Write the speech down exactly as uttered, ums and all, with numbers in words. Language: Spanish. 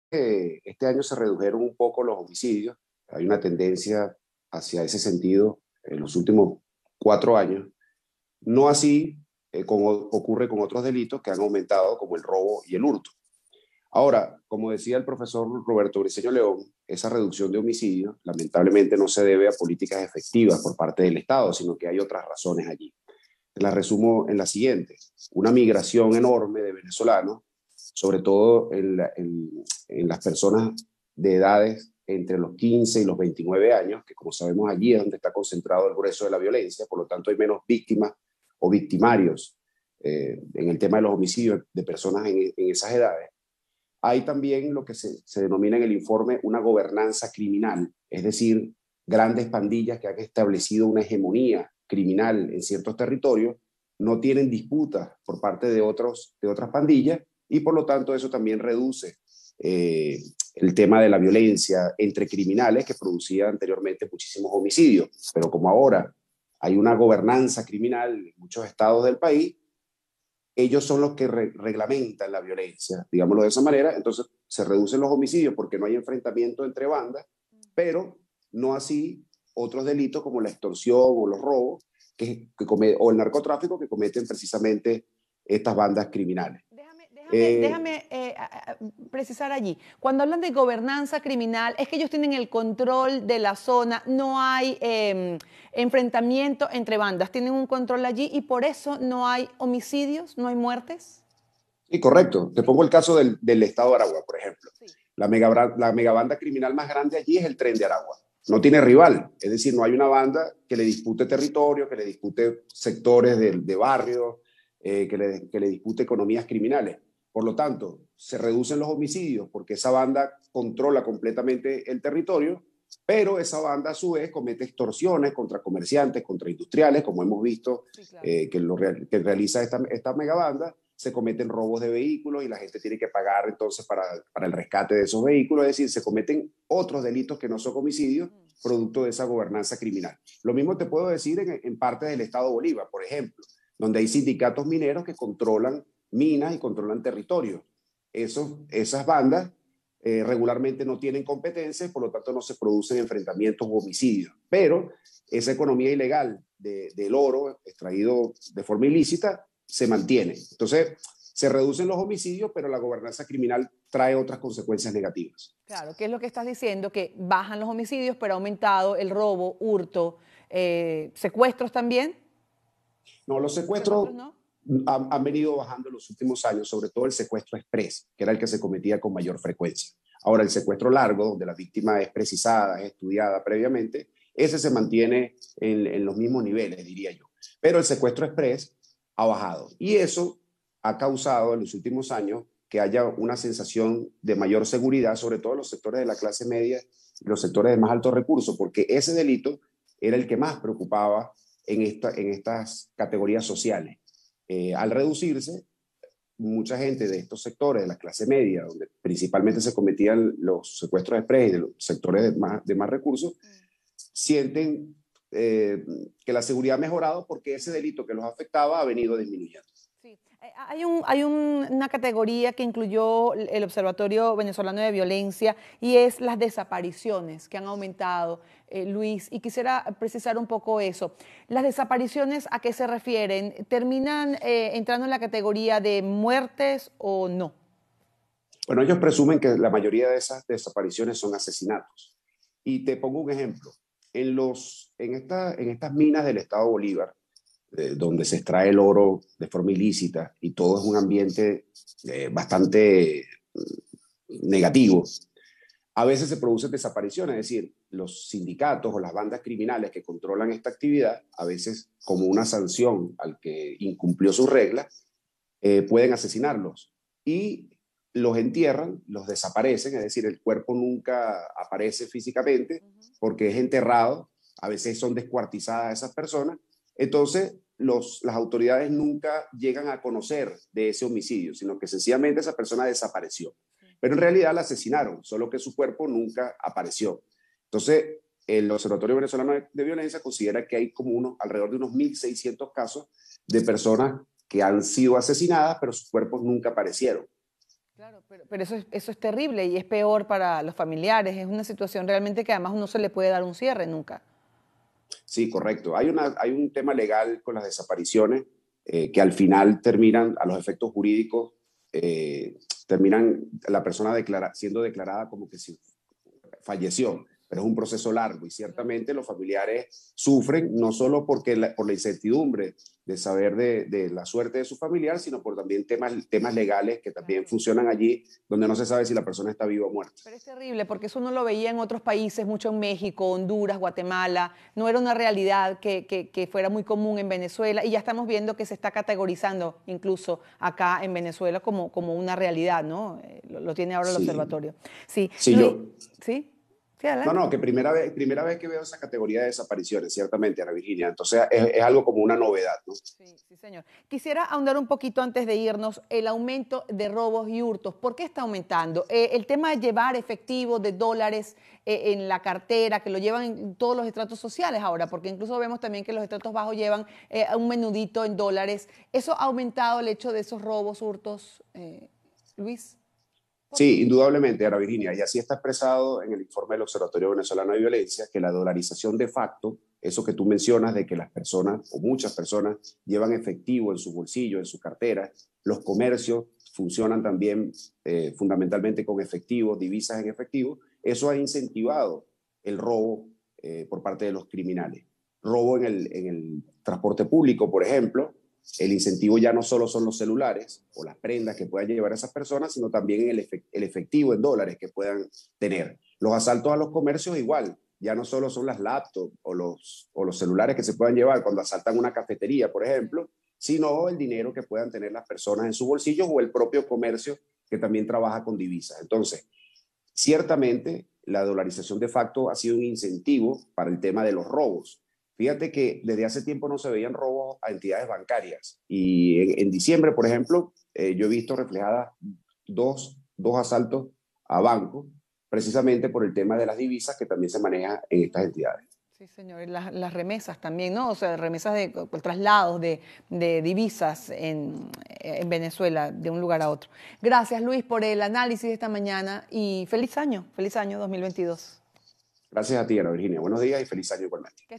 que este año se redujeron un poco los homicidios. Hay una tendencia hacia ese sentido en los últimos cuatro años. No así eh, como ocurre con otros delitos que han aumentado, como el robo y el hurto. Ahora, como decía el profesor Roberto Briceño León, esa reducción de homicidios lamentablemente no se debe a políticas efectivas por parte del Estado, sino que hay otras razones allí. La resumo en la siguiente: una migración enorme de venezolanos, sobre todo en, la, en, en las personas de edades entre los quince y los veintinueve años, que como sabemos allí es donde está concentrado el grueso de la violencia, por lo tanto hay menos víctimas o victimarios eh, en el tema de los homicidios de personas en, en esas edades. Hay también lo que se, se denomina en el informe una gobernanza criminal, es decir, grandes pandillas que han establecido una hegemonía criminal en ciertos territorios, no tienen disputas por parte de, otros, de otras pandillas, y por lo tanto eso también reduce eh, el tema de la violencia entre criminales, que producía anteriormente muchísimos homicidios. Pero como ahora hay una gobernanza criminal en muchos estados del país, ellos son los que re reglamentan la violencia, digámoslo de esa manera. Entonces se reducen los homicidios porque no hay enfrentamiento entre bandas, pero no así otros delitos como la extorsión o los robos que, que come, o el narcotráfico, que cometen precisamente estas bandas criminales. Déjame, déjame, Eh, déjame eh, a, a, precisar allí. Cuando hablan de gobernanza criminal, es que ellos tienen el control de la zona, no hay eh, enfrentamiento entre bandas, tienen un control allí y por eso no hay homicidios, no hay muertes. y correcto, te ¿Sí? pongo el caso del, del estado de Aragua, por ejemplo. Sí. La, mega, la megabanda criminal más grande allí es el Tren de Aragua. No tiene rival, es decir, no hay una banda que le dispute territorio, que le dispute sectores de, de barrios, eh, que, le, que le dispute economías criminales. Por lo tanto, se reducen los homicidios porque esa banda controla completamente el territorio, pero esa banda a su vez comete extorsiones contra comerciantes, contra industriales, como hemos visto Sí, claro. eh, que, lo, que realiza esta, esta megabanda. Se cometen robos de vehículos y la gente tiene que pagar entonces para, para el rescate de esos vehículos, es decir, se cometen otros delitos que no son homicidios, producto de esa gobernanza criminal. Lo mismo te puedo decir en, en partes del estado Bolívar, por ejemplo, donde hay sindicatos mineros que controlan minas y controlan territorios. Esos, esas bandas eh, regularmente no tienen competencia y por lo tanto no se producen enfrentamientos o homicidios. Pero esa economía ilegal de, del oro extraído de forma ilícita se mantiene. Entonces, se reducen los homicidios, pero la gobernanza criminal trae otras consecuencias negativas. Claro, ¿qué es lo que estás diciendo? Que bajan los homicidios, pero ha aumentado el robo, hurto, eh, secuestros también. No, los ¿Secuestros secuestros no? han, han venido bajando en los últimos años, sobre todo el secuestro express, que era el que se cometía con mayor frecuencia. Ahora, el secuestro largo, donde la víctima es precisada, es estudiada previamente, ese se mantiene en, en los mismos niveles, diría yo. Pero el secuestro express ha bajado. Y eso ha causado en los últimos años que haya una sensación de mayor seguridad, sobre todo en los sectores de la clase media y los sectores de más altos recursos, porque ese delito era el que más preocupaba en, esta, en estas categorías sociales. Eh, al reducirse, mucha gente de estos sectores, de la clase media, donde principalmente se cometían los secuestros express y de los sectores de más, de más recursos, sienten eh, que la seguridad ha mejorado porque ese delito que los afectaba ha venido disminuyendo. Sí. Eh, Hay, un, hay un- una categoría que incluyó el Observatorio Venezolano de Violencia y es las desapariciones que han aumentado, eh, Luis, y quisiera precisar un poco eso. ¿Las desapariciones a qué se refieren? ¿Terminan eh, entrando en la categoría de muertes o no? Bueno, ellos presumen que la mayoría de esas desapariciones son asesinatos. Y te pongo un ejemplo. En, los, en, esta, en estas minas del estado Bolívar, eh, donde se extrae el oro de forma ilícita y todo es un ambiente eh, bastante negativo, a veces se producen desapariciones, es decir, los sindicatos o las bandas criminales que controlan esta actividad, a veces como una sanción al que incumplió sus reglas, eh, pueden asesinarlos y los entierran, los desaparecen, es decir, el cuerpo nunca aparece físicamente porque es enterrado, a veces son descuartizadas esas personas, entonces los, las autoridades nunca llegan a conocer de ese homicidio, sino que sencillamente esa persona desapareció. Pero en realidad la asesinaron, solo que su cuerpo nunca apareció. Entonces, el Observatorio Venezolano de Violencia considera que hay como unos, alrededor de unos mil seiscientos casos de personas que han sido asesinadas, pero sus cuerpos nunca aparecieron. Claro, pero, pero eso es, eso es terrible y es peor para los familiares. Es una situación realmente que además no se le puede dar un cierre nunca. Sí, correcto. Hay, una, hay un tema legal con las desapariciones eh, que al final terminan, a los efectos jurídicos, eh, terminan la persona declara, siendo declarada como que si falleció, pero es un proceso largo y ciertamente los familiares sufren no solo porque la, por la incertidumbre de saber de, de, la suerte de su familiar, sino por también temas, temas legales que también Claro. funcionan allí, donde no se sabe si la persona está viva o muerta. Pero es terrible porque eso uno lo veía en otros países, mucho en México, Honduras, Guatemala. No era una realidad que, que, que fuera muy común en Venezuela y ya estamos viendo que se está categorizando incluso acá en Venezuela como, como una realidad, ¿no? Eh, lo, lo tiene ahora el Sí, observatorio. Sí, sí, Luis, yo, ¿sí? Sí, No, adelante. no, que primera vez, primera vez que veo esa categoría de desapariciones, ciertamente, Ana Virginia. Entonces es, es algo como una novedad, ¿no? Sí, sí, señor. Quisiera ahondar un poquito antes de irnos el aumento de robos y hurtos. ¿Por qué está aumentando? Eh, el tema de llevar efectivo de dólares eh, en la cartera, que lo llevan en todos los estratos sociales ahora, porque incluso vemos también que los estratos bajos llevan eh, un menudito en dólares. ¿Eso ha aumentado el hecho de esos robos, hurtos, eh, Luis? ¿Por qué? Sí, indudablemente, Ana Virginia, y así está expresado en el informe del Observatorio Venezolano de Violencia, que la dolarización de facto, eso que tú mencionas de que las personas o muchas personas llevan efectivo en su bolsillo, en su cartera, los comercios funcionan también eh, fundamentalmente con efectivo, divisas en efectivo, eso ha incentivado el robo eh, por parte de los criminales. Robo en el, en el transporte público, por ejemplo, el incentivo ya no solo son los celulares o las prendas que puedan llevar a esas personas, sino también el, el efectivo en dólares que puedan tener. Los asaltos a los comercios igual, ya no solo son las laptops o los, o los celulares que se puedan llevar cuando asaltan una cafetería, por ejemplo, sino el dinero que puedan tener las personas en su bolsillo o el propio comercio que también trabaja con divisas. Entonces, ciertamente, la dolarización de facto ha sido un incentivo para el tema de los robos. Fíjate que desde hace tiempo no se veían robos a entidades bancarias y en, en diciembre, por ejemplo, eh, yo he visto reflejadas dos, dos asaltos a bancos precisamente por el tema de las divisas que también se maneja en estas entidades. Sí, señor. Y las, las remesas también, ¿no? O sea, remesas de por traslados de, de divisas en, en Venezuela de un lugar a otro. Gracias, Luis, por el análisis de esta mañana y feliz año, feliz año dos mil veintidós. Gracias a ti, Ana Virginia. Buenos días y feliz año igualmente.